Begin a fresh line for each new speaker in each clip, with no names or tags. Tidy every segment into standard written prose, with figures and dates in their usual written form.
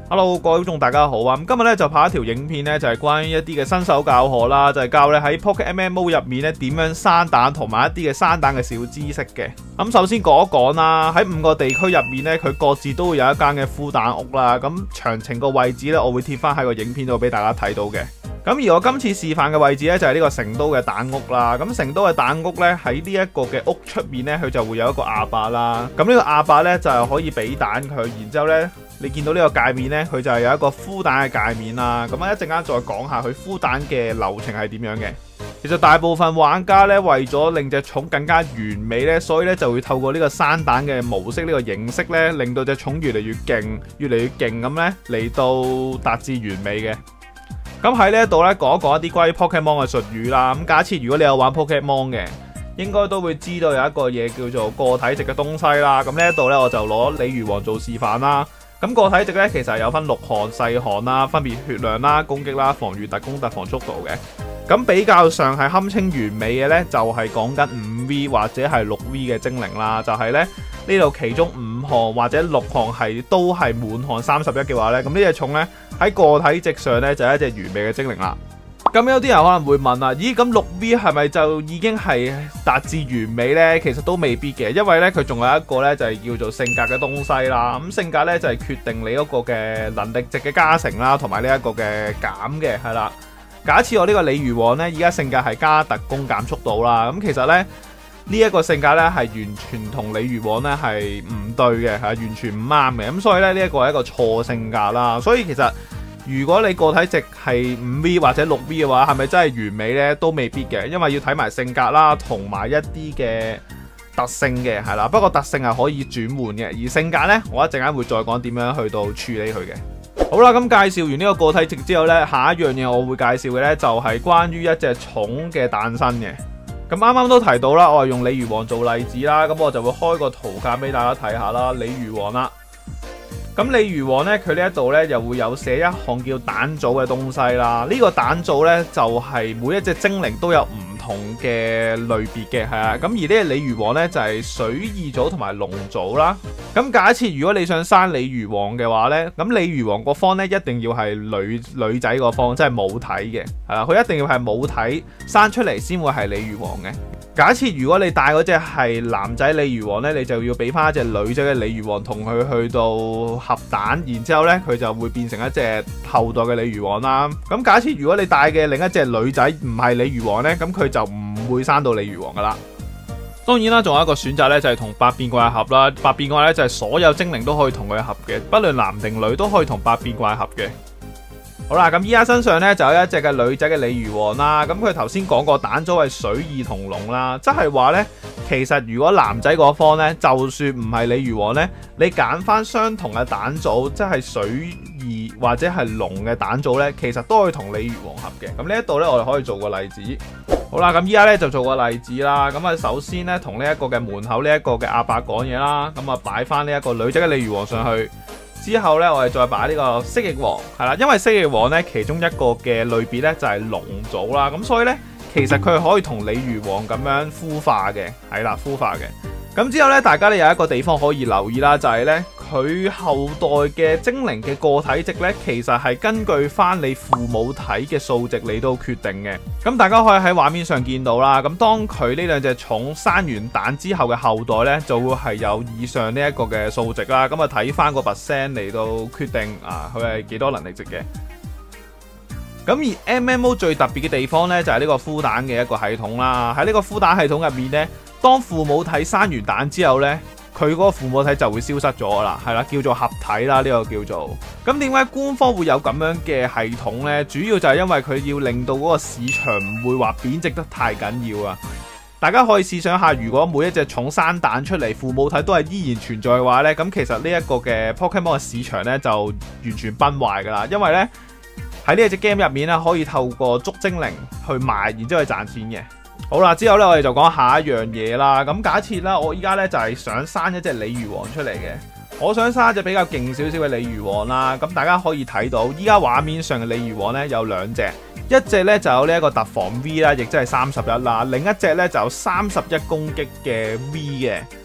Hello， 各位觀眾大家好啊！咁今日咧就拍一條影片咧，就係關於一啲嘅新手教學啦，就係教你喺 Pocket MMO 入面咧點樣生蛋同埋一啲嘅生蛋嘅小知識嘅。咁首先講一講啦，喺5個地區入面咧，佢各自都會有一間嘅孵蛋屋啦。咁詳情個位置咧，我會貼翻喺個影片度俾大家睇到嘅。咁而我今次示範嘅位置咧，就係呢個成都嘅蛋屋啦。咁成都嘅蛋屋咧，喺呢一個嘅屋出面咧，佢就會有一個亞伯啦。咁呢個亞伯咧就係可以俾蛋佢，然之後咧你見到呢個界面咧，佢就係有一個孵蛋嘅界面啦。咁一陣間再講下佢孵蛋嘅流程係點樣嘅。其實大部分玩家咧為咗令隻寵更加完美咧，所以咧就會透過呢個生蛋嘅模式呢個形式咧，令到隻寵越嚟越勁，越嚟越勁咁咧嚟到達至完美嘅。咁喺呢一度咧講一講一啲關於 Pokemon 嘅術語啦。咁假設如果你有玩 Pokemon 嘅，應該都會知道有一個嘢叫做個體值嘅東西啦。咁呢一度咧我就攞鯉魚王做示範啦。咁個體值咧其實有分6項細項啦，分別血量啦、攻擊啦、防禦、特攻、特防、速度嘅。咁比較上係堪稱完美嘅咧，就係講緊5V 或者係6V 嘅精靈啦。就係咧呢度其中5項或者6項係都係滿項31嘅話咧，咁呢隻寵咧喺個體值上咧就係一隻完美嘅精靈啦。咁有啲人可能會問啊，咦咁6V 係咪就已經係達至完美呢？其實都未必嘅，因為咧佢仲有一個咧就係叫做性格嘅東西啦。咁性格咧就係決定你嗰個嘅能力值嘅加成啦，同埋呢一個嘅減嘅係啦。假設我呢個鯉魚王咧，而家性格係加特攻減速度啦。咁其實咧呢一個性格咧係完全同鯉魚王咧係唔對嘅，係完全唔啱嘅。咁所以咧呢一個係一個錯性格啦。所以其實如果你個體值係5V 或者6V 嘅話，係咪真係完美呢？都未必嘅，因為要睇埋性格啦，同埋一啲嘅特性嘅係啦。不過特性係可以轉換嘅，而性格呢，我一陣間會再講點樣去到處理佢嘅。好啦，咁介紹完呢個體值之後呢，下一樣嘢我會介紹嘅呢，就係關於一隻寵嘅誕生嘅。咁啱啱都提到啦，我係用鯉魚王做例子啦，咁我就會開個圖鑑俾大家睇下啦，鯉魚王啦。咁鯉魚王咧，佢呢一度咧又會有寫一項叫蛋組嘅東西啦。呢個蛋組咧就係每一隻精靈都有唔同嘅類別嘅，係啊。咁而呢個鯉魚王咧就係水翼組同埋龍組啦。咁假設如果你想生鯉魚王嘅話咧，咁鯉魚王個方咧一定要係女仔個方，即係母體嘅，係啦。佢一定要係母體生出嚟先會係鯉魚王嘅。假設如果你帶嗰隻係男仔鯉魚王呢，你就要俾翻一隻女仔嘅鯉魚王同佢去到合蛋，然之後呢佢就會變成一隻後代嘅鯉魚王啦。咁假設如果你帶嘅另一隻女仔唔係鯉魚王呢，咁佢就唔會生到鯉魚王噶啦。當然啦，仲有一個選擇呢，就係同百變怪合啦。百變怪呢，就係所有精靈都可以同佢合嘅，不論男定女都可以同百變怪合嘅。好啦，咁依家身上咧就有一隻嘅女仔嘅鯉魚王啦。咁佢頭先講過蛋組係水翼同龍啦，即係話咧，其實如果男仔嗰方咧，就算唔係鯉魚王咧，你揀翻相同嘅蛋組，即係水翼或者係龍嘅蛋組咧，其實都可以同鯉魚王合嘅。咁呢一度咧，我哋可以做個例子。好啦，咁依家咧就做個例子啦。咁啊，首先咧同呢一個嘅門口呢一個嘅阿伯講嘢啦。咁啊，擺翻呢一個女仔嘅鯉魚王上去。之後咧，我哋再擺呢個蜥蜴王，係啦，因為蜥蜴王咧其中一個嘅類別咧就係龍組啦，咁所以咧其實佢係可以同鯉魚王咁樣孵化嘅，係啦，孵化嘅。咁之後咧，大家咧有一個地方可以留意啦，就係咧佢後代嘅精靈嘅個體值咧，其實係根據翻你父母體嘅數值嚟到決定嘅。咁大家可以喺畫面上見到啦。咁當佢呢兩隻寵生完蛋之後嘅後代咧，就會係有以上呢一個嘅數值啦。咁啊睇翻個 percent 嚟到決定啊，佢係幾多能力值嘅。咁而 MMO 最特別嘅地方咧，就係呢個孵蛋嘅一個系統啦。喺呢個孵蛋系統入面咧，當父母體生完蛋之後呢，佢嗰個父母體就會消失咗啦，係啦，叫做合體啦，呢個叫做。咁點解官方會有咁樣嘅系統呢？主要就係因為佢要令到嗰個市場唔會話貶值得太緊要啊！大家可以試想下，如果每一隻寵生蛋出嚟，父母體都係依然存在嘅話呢，咁其實呢一個嘅 Pokemon 嘅市場呢，就完全崩壞噶啦，因為呢，喺呢一隻 game 入面呢，可以透過捉精靈去賣，然之後去賺錢嘅。好啦，之後咧我哋就講下一樣嘢啦。咁假設啦，我依家咧就係想生一隻鯉魚王出嚟嘅。我想生一隻比較勁少少嘅鯉魚王啦。咁大家可以睇到，依家畫面上嘅鯉魚王咧有兩隻，一隻咧就有呢一個特防 V 啦，亦即係31啦。另一隻咧就有31攻擊嘅 V 嘅。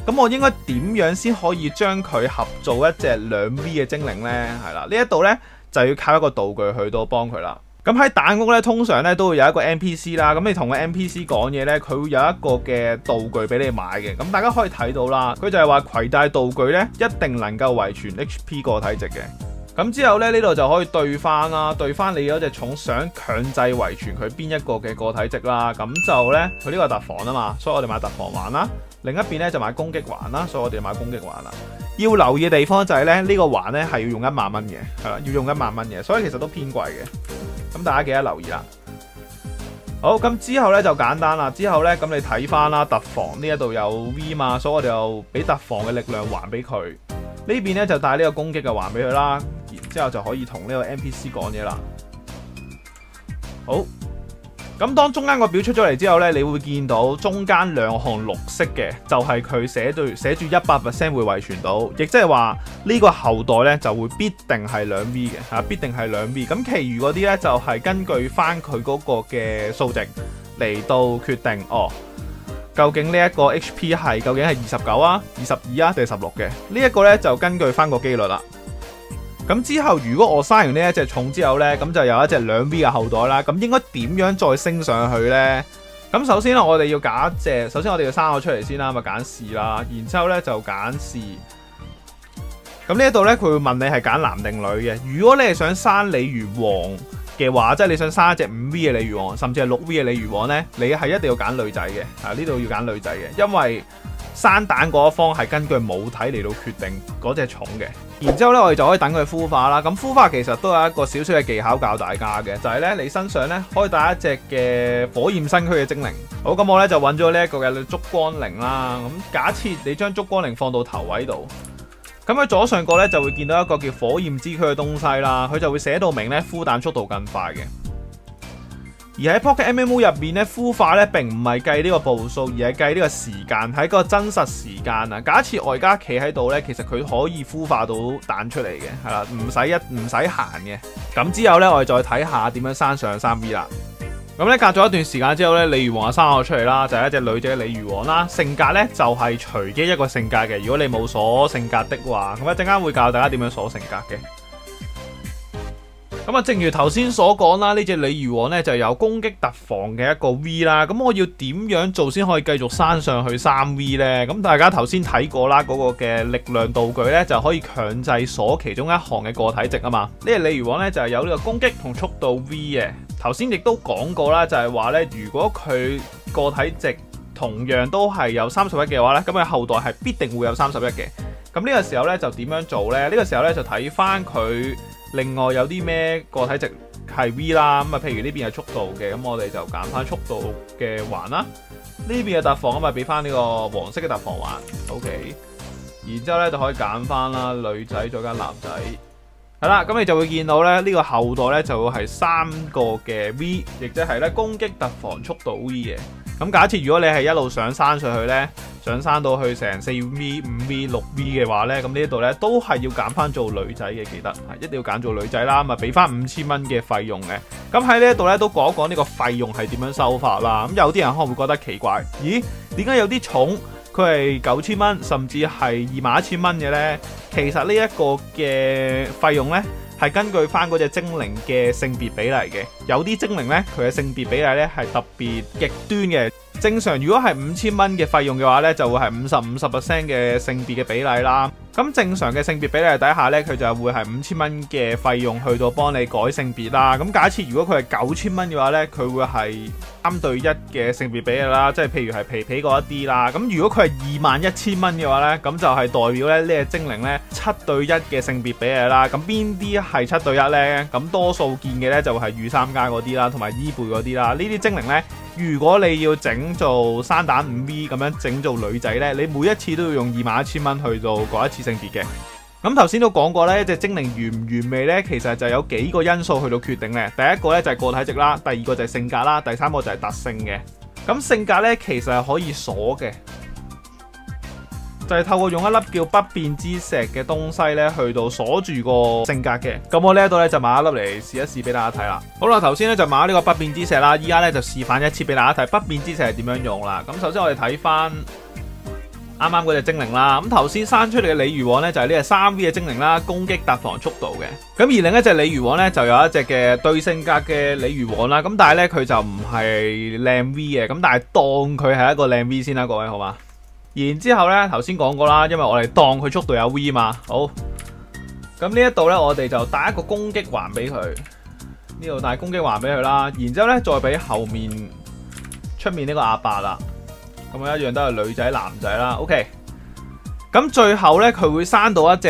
咁我應該點樣先可以將佢合做一隻2V 嘅精靈呢？係啦，呢一度呢，就要靠一個道具去到幫佢啦。咁喺蛋屋咧，通常咧都會有一個 NPC 啦。咁你同個 NPC 講嘢咧，佢會有一個嘅道具俾你買嘅。咁大家可以睇到啦，佢就係話攜帶道具咧，一定能夠遺傳 HP 個體值嘅。咁之後咧，呢度就可以對翻啦，對翻你嗰隻寵想強制遺傳佢邊一個嘅個體值啦。咁就咧，佢呢個特防啊嘛，所以我哋買特防環啦。另一邊咧就買攻擊環啦，所以我哋買攻擊環啦。要留意嘅地方就係咧，呢個環咧係要用1萬蚊嘅，係啦，要用1萬蚊嘅，所以其實都偏貴嘅。咁大家記得留意啦。好，咁之後咧就簡單啦。之後咧咁你睇翻啦，特防呢一度有 V 嘛，所以我哋就俾特防嘅力量環俾佢。呢邊咧就帶呢個攻擊嘅環俾佢啦，然之後就可以同呢個 NPC 講嘢啦。好。咁當中間個表出咗嚟之後呢，你會見到中間2行綠色嘅，就係佢寫住100% 會遺傳到，亦即係話呢個後代呢就會必定係2V 嘅嚇，必定係2V。咁其餘嗰啲呢，就係根據翻佢嗰個嘅數值嚟到決定哦，究竟呢一個 HP 係究竟係29啊、22啊定係16嘅？呢一個呢，就根據翻個機率啦。咁之後，如果我生完呢一隻寵之後呢，咁就有一隻2V 嘅後代啦。咁應該點樣再升上去呢？咁首先咧，我哋要揀一隻，首先我哋要生咗出嚟先啦，咪揀士啦。然之後呢，就揀士。咁呢一度呢，佢會問你係揀男定女嘅。如果你係想生鯉魚王嘅話，即係你想生一隻5V 嘅鯉魚王，甚至係6V 嘅鯉魚王呢，你係一定要揀女仔嘅。呢度要揀女仔嘅，因為生蛋嗰一方係根據母體嚟到決定嗰隻寵嘅。然之後咧，我哋就可以等佢孵化啦。咁孵化其實都有一個少少嘅技巧教大家嘅，就係咧你身上咧可以帶一隻嘅火焰身軀嘅精靈。好，咁我咧就揾咗呢一個嘅燭光靈啦。咁假設你將燭光靈放到頭位度，咁喺左上角咧就會見到一個叫火焰之軀嘅東西啦。佢就會寫到明咧孵蛋速度更快嘅。而喺 Pocket MMO 入面咧，孵化咧並唔係計呢個步數，而係計呢個時間，係個真實時間啊！假設外家企喺度咧，其實佢可以孵化到蛋出嚟嘅，係啦，唔使行嘅。咁之後咧，我哋再睇下點樣生上 3V 啦。咁咧隔咗一段時間之後咧，鯉魚王就生咗出嚟啦，就係一隻女仔嘅鯉魚王啦。性格咧就係隨機一個性格嘅，如果你冇鎖性格的話，咁一陣間會教大家點樣鎖性格嘅。咁啊，正如頭先所講啦，呢隻鯉魚王咧就有攻擊特防嘅一個 V 啦。咁我要點樣做先可以繼續生上去 3V 呢？咁大家頭先睇過啦，嗰個嘅力量道具咧就可以強制鎖其中一行嘅個體值啊嘛。呢隻鯉魚王咧就係有呢個攻擊同速度 V 嘅。頭先亦都講過啦，就係話咧，如果佢個體值同樣都係有31嘅話咧，咁佢後代係必定會有31嘅。咁呢個時候咧就點樣做呢？呢個時候咧就睇翻佢。另外有啲咩個體值係 V 啦，咁啊譬如呢邊係速度嘅，咁我哋就揀翻速度嘅環啦。呢邊嘅特防咁啊俾翻呢個黃色嘅特防環 ，OK。然之後咧就可以揀翻啦，女仔再加男仔。係啦，咁你就會見到咧呢個後代咧就會係3個嘅 V， 亦即係咧攻擊特防速度 V 嘅。咁假設如果你係一路想生上去咧，想生到去成4V、5V、6V 嘅話咧，咁呢一度咧都係要揀翻做女仔嘅，記得一定要揀做女仔啦，咁啊俾翻5000蚊嘅費用嘅。咁喺呢一度咧都講一講呢個費用係點樣收法啦。咁有啲人可能會覺得奇怪，咦？點解有啲寵佢係9000蚊，甚至係21000蚊嘅咧？其實呢一個嘅費用咧係根據翻嗰隻精靈嘅性別比例嘅。有啲精靈咧佢嘅性別比例咧係特別極端嘅。正常如果係5000蚊嘅費用嘅話咧，就會係50% 嘅性別嘅比例啦。咁正常嘅性別比例底下咧，佢就會係5000蚊嘅費用去到幫你改性別啦。咁假設如果佢係9000蚊嘅話咧，佢會係3對1嘅性別比例啦，即係譬如係皮皮嗰一啲啦。咁如果佢係21000蚊嘅話咧，咁就係代表咧呢隻精靈咧7對1嘅性別比例啦。咁邊啲係7對1咧？咁多數見嘅咧就係御三家嗰啲啦，同埋伊貝嗰啲啦。呢啲精靈咧，如果你要整做生蛋 5V 咁樣整做女仔呢，你每一次都要用21000蚊去到改一次性別嘅。咁頭先都講過呢，一隻精靈完唔完美呢，其實就有幾個因素去到決定嘅。第一個呢就係個體值啦，第二個就係性格啦，第三個就係特性嘅。咁性格呢其實係可以鎖嘅，就係透過用一粒叫不變之石嘅東西咧，去到鎖住個性格嘅。咁我呢一度咧就買一粒嚟試一試俾大家睇啦。好啦，頭先咧就買咗呢個不變之石啦，依家咧就示範一次俾大家睇不變之石係點樣用啦。咁首先我哋睇翻啱啱嗰隻精靈啦。咁頭先生出嚟嘅鯉魚王呢，就係呢隻3V 嘅精靈啦，攻擊突防速度嘅。咁而另一隻鯉魚王呢，就有一隻嘅對性格嘅鯉魚王啦。咁但係呢，佢就唔係靚 V 嘅，咁但係當佢係一個靚 V 先啦，各位好嘛？然之後呢，頭先講過啦，因為我哋當佢速度有 V 嘛。好，咁呢一度呢，我哋就帶一個攻擊環俾佢，呢度帶攻擊環俾佢啦。然之後呢，再俾後面出面呢個阿伯啦。咁一樣都係女仔男仔啦 ，OK。咁最後呢，佢會生到一隻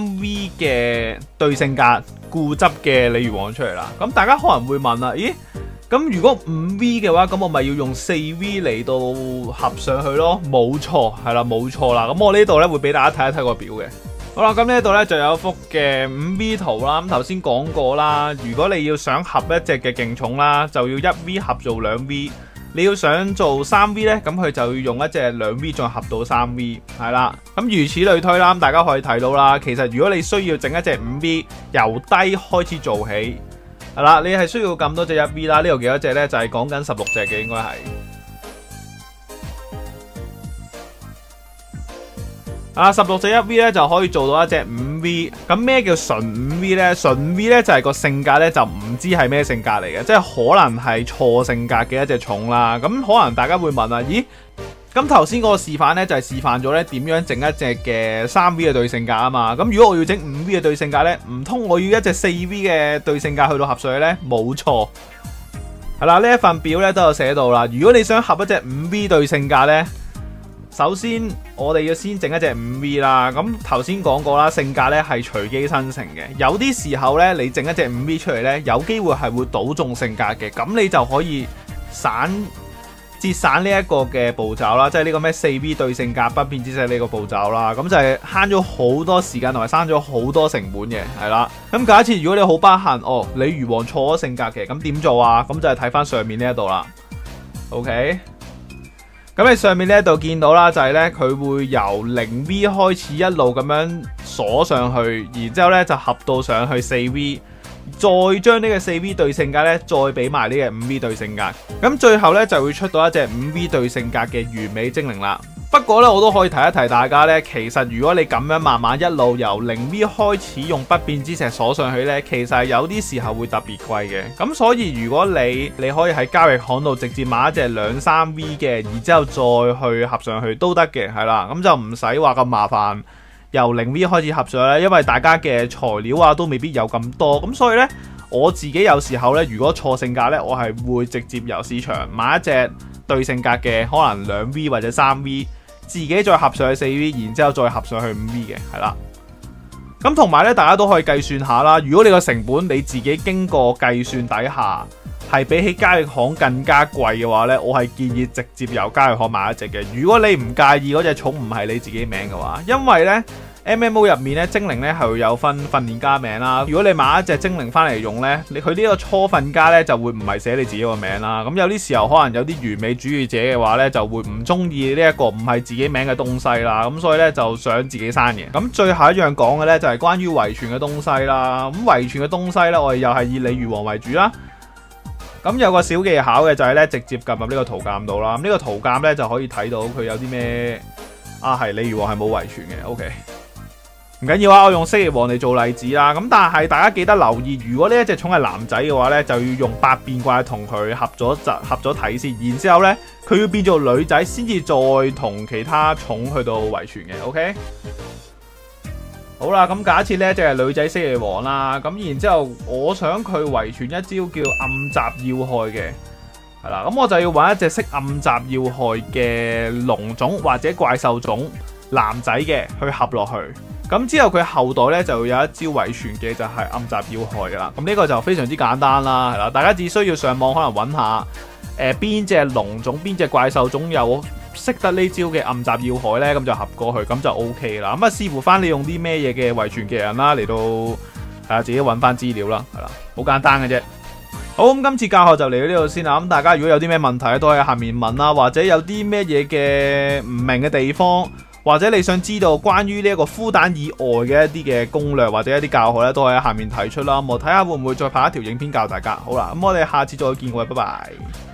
3V 嘅對性格固執嘅鯉魚王出嚟啦。咁大家可能會問啦，咦？咁如果5V 嘅話，咁我咪要用4V 嚟到合上去咯？冇錯，係啦，冇錯啦。咁我呢度呢，會俾大家睇一睇個表嘅。好啦，咁呢度呢，就有一幅嘅5V 圖啦。咁頭先講過啦，如果你要想合一隻嘅勁寵啦，就要1V 合做2V。你要想做3V 呢，咁佢就要用一隻2V 再合到3V， 係啦。咁如此類推啦，大家可以睇到啦。其實如果你需要整一隻5V，由低開始做起，係啦，你係需要咁多隻1V啦。呢度幾多隻呢？就係講緊16隻嘅，應該係。16隻1V 咧就可以做到一隻5V。咁咩叫純5V呢？純 V 呢就係個性格呢，就唔知係咩性格嚟嘅，即係可能係錯性格嘅一隻寵啦。咁可能大家會問啊，咦？咁頭先嗰個示範呢，就係示範咗呢點樣整一隻嘅3V 嘅對性格啊嘛。咁如果我要整5V 嘅對性格呢，唔通我要一隻4V 嘅對性格去到合上去呢？冇錯，係啦，呢一份表呢都有寫到啦。如果你想合一隻5V 對性格呢，首先我哋要先整一隻5V 啦。咁頭先講過啦，性格呢係隨機生成嘅。有啲時候呢，你整一隻5V 出嚟呢，有機會係會賭中性格嘅。咁你就可以節省呢一個嘅步驟啦，即係呢個咩4V 對性格不變之石呢個步驟啦。咁就係慳咗好多時間同埋慳咗好多成本嘅，係啦。咁假設如果你好不幸，鯉魚王錯咗性格嘅，咁點做啊？咁就係睇翻上面呢一度啦。OK。咁你上面呢一度見到啦，就係呢，佢會由0V 開始一路咁樣鎖上去，然之後呢就合到上去4V，再將呢個4V 對性格呢，再俾埋呢個5V 對性格，咁最後呢就會出到一隻5V 對性格嘅完美精靈啦。不過呢，我都可以提一提大家呢，其實如果你咁樣慢慢一路由0V 開始用不變之石鎖上去呢，其實有啲時候會特別貴嘅。咁所以如果你可以喺交易行度直接買一隻2、3V 嘅，然之後再去合上去都得嘅，係啦，咁就唔使話咁麻煩由0V 開始合上咧，因為大家嘅材料啊都未必有咁多。咁所以呢，我自己有時候呢，如果錯性格呢，我係會直接由市場買一隻對性格嘅，可能2V 或者3V。自己再合上去4V，然之後再合上去5V 嘅，係啦。咁同埋咧，大家都可以計算下啦。如果你個成本你自己經過計算底下係比起交易行更加貴嘅話呢，我係建議直接由交易行買一隻嘅。如果你唔介意嗰隻寵唔係你自己名嘅話，因為呢 MMO 入面咧精靈咧係會有分訓練家名啦。如果你買一隻精靈翻嚟用咧，佢呢個初訓家咧就會唔係寫你自己個名啦。咁有啲時候可能有啲完美主義者嘅話咧，就會唔中意呢一個唔係自己名嘅東西啦。咁所以咧就想自己生嘅。咁最後一樣講嘅咧就係關於遺傳嘅東西啦。咁遺傳嘅東西咧，我哋又係以鯉魚王為主啦。咁有個小技巧嘅就係咧，直接撳入呢個圖鑑度啦。咁呢個圖鑑咧就可以睇到佢有啲咩啊，係鯉魚王係冇遺傳嘅。OK。唔緊要啊，我用蜥蜴王嚟做例子啦。咁但係大家記得留意，如果呢一隻寵係男仔嘅話呢，就要用百變怪同佢合咗體先，然之後呢佢要變做女仔先至再同其他寵去到遺傳嘅。OK， 好啦，咁假設呢隻係女仔蜥蜴王啦，咁然之後我想佢遺傳一招叫暗襲要害嘅，係啦，咁我就要揾一隻識暗襲要害嘅龍種或者怪獸種男仔嘅去合落去。咁之後佢後代咧就有一招遺傳嘅就係暗襲要害噶啦，咁呢個就非常之簡單啦，係啦，大家只需要上網可能揾下邊隻龍種邊隻怪獸種有識得呢招嘅暗襲要害咧，咁就合過去，咁就 OK 啦。咁啊視乎翻你用啲咩嘢嘅遺傳嘅人啦，嚟到係啊自己揾翻資料啦，係啦，好簡單嘅啫。好，咁今次教學就嚟到呢度先啦。咁大家如果有啲咩問題都喺下面問啦，或者有啲咩嘢嘅唔明嘅地方，或者你想知道關於呢一個孵蛋以外嘅一啲嘅攻略或者一啲教學咧，都可以喺下面提出啦。我睇下會唔會再拍一條影片教大家。好啦，咁我哋下次再見，各位，拜拜。